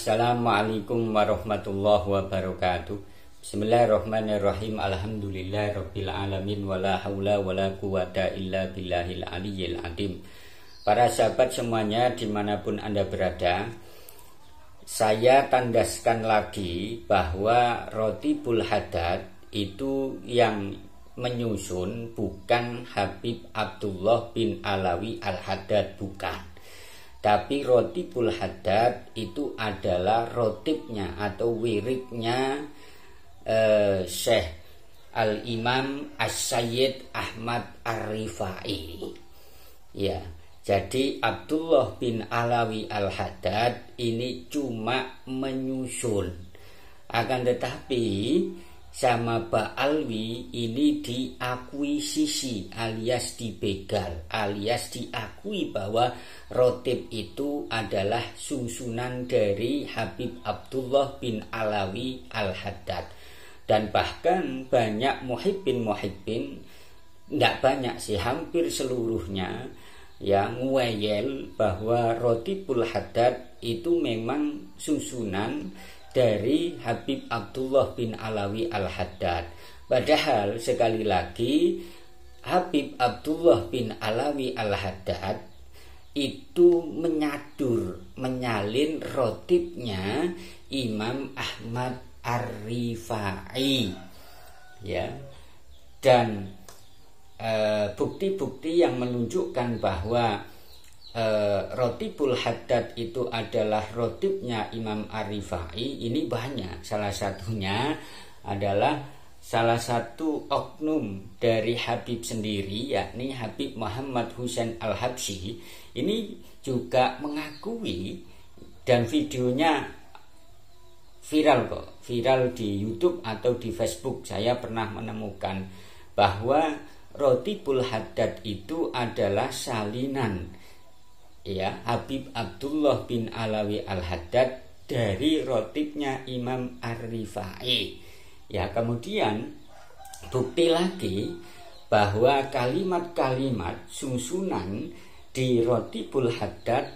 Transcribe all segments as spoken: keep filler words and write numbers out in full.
Assalamualaikum warahmatullahi wabarakatuh. Bismillahirrahmanirrahim. Alhamdulillahirabbil alamin wala haula wala quwata illa billahil aliyyil azim. Para sahabat semuanya dimanapun Anda berada, saya tandaskan lagi bahwa Rotibul Haddad itu yang menyusun bukan Habib Abdullah bin Alawi Al-Haddad, bukan. Tapi Rotibul Haddad itu adalah rotibnya atau wiridnya eh, Syekh Al-Imam As-Sayyid Ahmad Ar-Rifai. Ya, jadi Abdullah bin Alawi Al-Haddad ini cuma menyusun. Akan tetapi sama Ba'alwi ini diakuisisi alias dibegal, alias diakui bahwa rotib itu adalah susunan dari Habib Abdullah bin Alawi Al-Haddad. Dan bahkan banyak muhibbin-muhibbin, tidak banyak sih, hampir seluruhnya yang ngeyel bahwa Rotibul Haddad itu memang susunan dari Habib Abdullah bin Alawi Al-Haddad. Padahal sekali lagi Habib Abdullah bin Alawi Al-Haddad itu menyadur, menyalin rotibnya Imam Ahmad Ar-Rifai, ya. Dan bukti-bukti e, yang menunjukkan bahwa Uh, Rotibul Haddad itu adalah rotibnya Imam Ar-Rifai ini banyak. Salah satunya adalah salah satu oknum dari Habib sendiri, yakni Habib Muhammad Husain Al-Habsyi. Ini juga mengakui, dan videonya viral kok, viral di YouTube atau di Facebook. Saya pernah menemukan bahwa Rotibul Haddad itu adalah salinan, ya, Habib Abdullah bin Alawi Al-Haddad dari rotibnya Imam Ar-Rifai. Ya, kemudian bukti lagi bahwa kalimat-kalimat susunan di Rotibul Haddad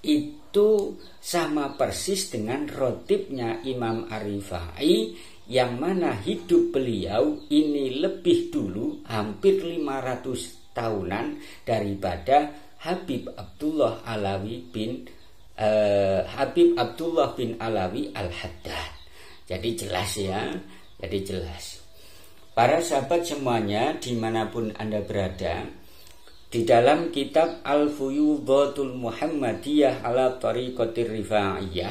itu sama persis dengan rotibnya Imam Ar-Rifai, yang mana hidup beliau ini lebih dulu, hampir lima ratus tahunan daripada Habib Abdullah Alawi bin uh, Habib Abdullah bin Alawi Al-Haddad. Jadi jelas ya, jadi jelas. Para sahabat semuanya dimanapun Anda berada, di dalam kitab Al-Fuyudatul Muhammadiyah ala Tariqatir Rifaiyah,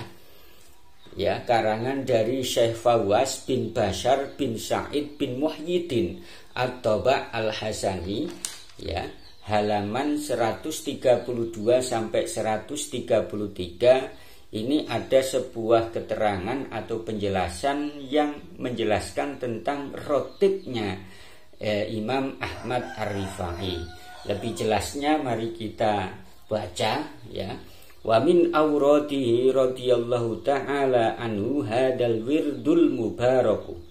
ya, karangan dari Syekh Fawaz bin Bashar bin Sa'id bin Muhyiddin At-Taba' Al-Hasani, ya, halaman seratus tiga puluh dua sampai seratus tiga puluh tiga. Ini ada sebuah keterangan atau penjelasan yang menjelaskan tentang rotibnya eh, Imam Ahmad Ar-Rifai. Lebih jelasnya mari kita baca, ya. Wa min awradihi radhiyallahu ta'ala anhu hadal wirdul mubaraku.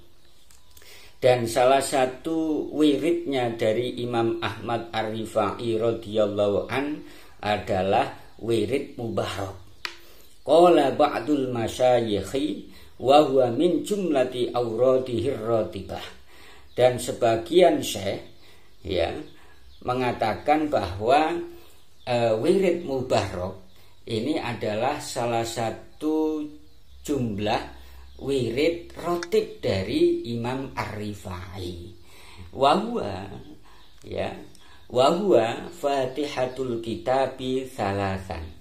Dan salah satu wiridnya dari Imam Ahmad Ar-Rifai radhiyallahu an adalah wirid mubarak. Qala ba'dul masyayikhi wa huwa min jumlati awradihi ratibah. Dan sebagian syekh, ya, mengatakan bahwa uh, wirid mubarak ini adalah salah satu jumlah wirid rotib dari Imam Ar-Rifai. Wahwa, ya, wahwa Fatihatul Kitabi Salasan.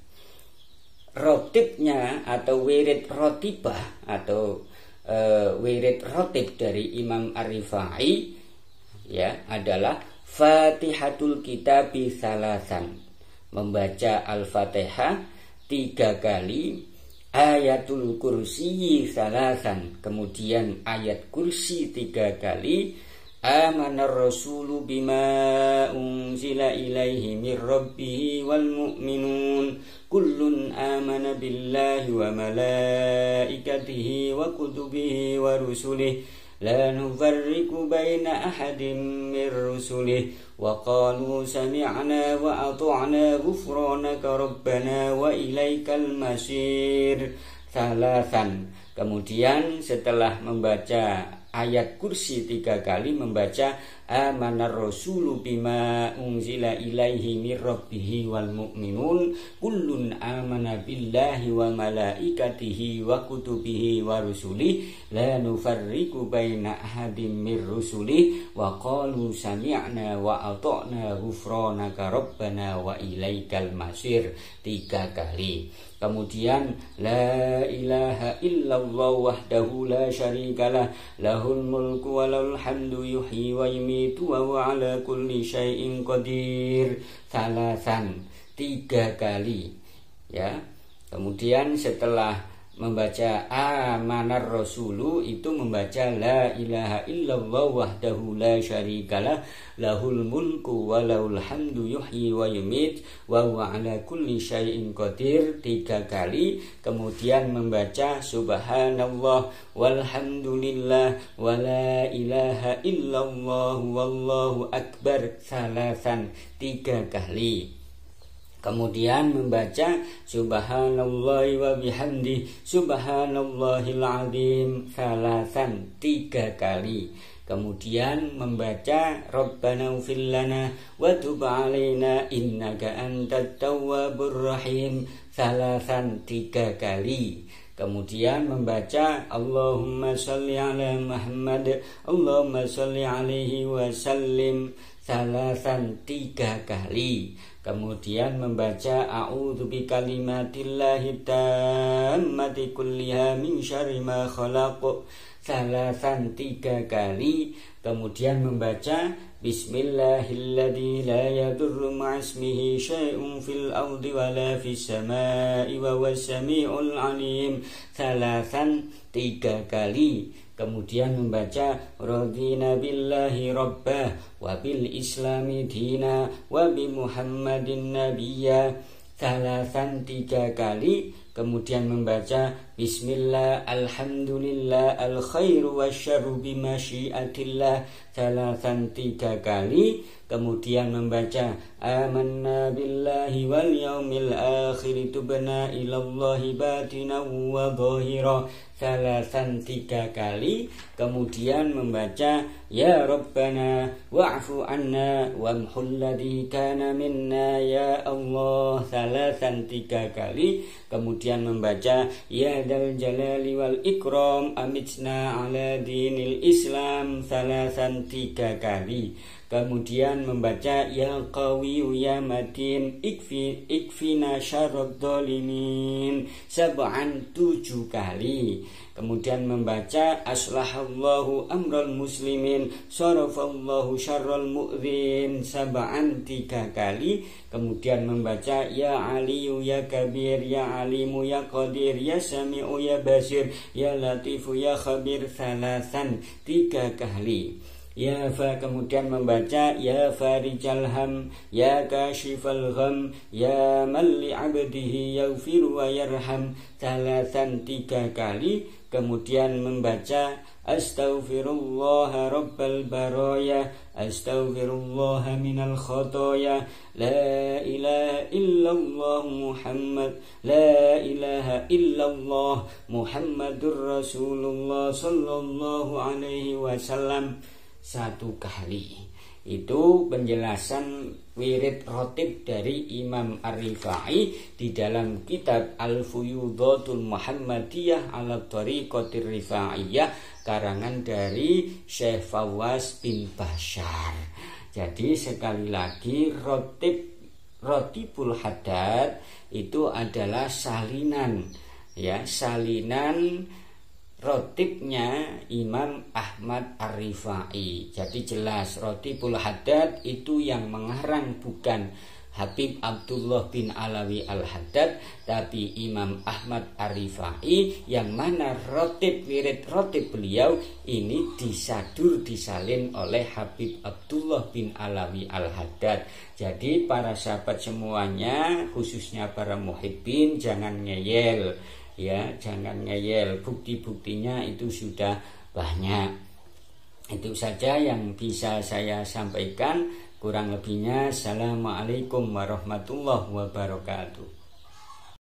Rotibnya atau wirid rotibah atau uh, wirid rotib dari Imam Ar-Rifai, ya, adalah Fatihatul Kitabi Salasan, membaca Al-Fatihah tiga kali, Ayatul Kursi salasan, kemudian ayat kursi tiga kali, Amanar Rasulu bima unzila ilaihi mir rabbihi wal mu'minun kullun amana billahi wa malaikatihi wa kutubihi wa rusulihi la nufarriqu baina ahadin mir rusulihi wa qalu sami'na wa ata'na ghufranaka rabbana wa ilaikal masir. salasan. Kemudian setelah membaca ayat kursi tiga kali, membaca amanar rasulu bima unzila ilaihi mir rabbihi wal mu'minun kullun amana billahi wa malaikatihi wa kutubihi wa rusuli la nufarriqu baina ahadin mir rusuli wa qalu sami'na wa ata'na ghufranaka rabbana wa ilaikal masir, tiga kali. Kemudian la ilaha illallah wahdahu la syarikalah lahul mulku wa lahul hamdu yuhyi wa yumitu wa huwa ala kulli syai'in qadir, salasan, tiga kali ya. Kemudian setelah membaca amanar rasulu itu membaca la ilaha illallah wahdahu la syarikalah lahul mulku wa lahul hamdu yuhyi wa yumit wa huwa ala kulli syai'in qadir, tiga kali. Kemudian membaca subhanallah walhamdulillah wa la ilaha illallah wallahu akbar, salasan, tiga kali. Kemudian membaca subhanallah wa bihamdi subhanallahil azim, salasan, tiga kali. Kemudian membaca Rabbana ighfir lana wa tub alaina innaka antat tawwabur rahim, salasan, tiga kali. Kemudian membaca Allahumma sholli ala Muhammad Allahumma sholli alaihi wa sallim, salasan, tiga kali. Kemudian membaca a'udzu bikalimatillahi tammati kulliha min syarri ma khalaq, salasan, tiga kali. Kemudian membaca bismillahilladzi la yadurru ma'asmihi syai'un fil ardi wala fis samai wa huwas samiul alim, salasan, tiga kali. Kemudian membaca radina billahi rabbah wa bil islami dina wa bi muhammadin nabiyya, salasan, tiga kali. Kemudian membaca bismillah alhamdulillah al khairu wasyarru bimasyiatillah, salasan, tiga kali. Kemudian membaca amanna billahi wal yaumil akhir tubna ilallahi batinan wa dhahira, salasan, tiga kali. Kemudian membaca ya rabbana wa'fu anna wamhul ladzi kana minna ya Allah, salasan, tiga kali. Kemudian membaca ya dal jalali wal ikram amitna ala dinil islam, salasan, tiga kali. Kemudian membaca ya qawiyyu ya matin ikfi ikfina syarrad dzalimin, sab'an, tujuh kali. Kemudian membaca aslahallahu amral muslimin sarafallahu syarral mu'dzin, sab'an, tiga kali. Kemudian membaca ya aliyu ya kabir ya alimu ya qadir ya sami'u ya basir ya latifu ya khabir, salasan, tiga kali. Ya fa, kemudian membaca ya farijal ham ya kashifal gham ya man li abdihi yaghfiru wa yarham, salasan, tiga kali. Kemudian membaca astaghfirullah rabbal baraya astaghfirullah minal khotoya la ilaha illallah Muhammad la ilaha illallah Muhammadur Rasulullah sallallahu alaihi wasallam, satu kali. Itu penjelasan wirid rotib dari Imam Ar-Rifai di dalam kitab Al-Fuyudatul Muhammadiyah ala Thariqatir Rifaiyah karangan dari Syekh Fawaz bin Bashar. Jadi sekali lagi rotib rotibul haddad itu adalah salinan, ya, salinan rotibnya Imam Ahmad Ar-Rifai. Jadi jelas rotibul haddad itu yang mengarang bukan Habib Abdullah bin Alawi Al-Haddad, tapi Imam Ahmad Ar-Rifai, yang mana rotib wirid rotib beliau ini disadur disalin oleh Habib Abdullah bin Alawi Al-Haddad. Jadi para sahabat semuanya, khususnya para muhibbin, jangan ngeyel, ya, jangan ngeyel. Bukti-buktinya itu sudah banyak. Itu saja yang bisa saya sampaikan. Kurang lebihnya, assalamualaikum warahmatullahi wabarakatuh.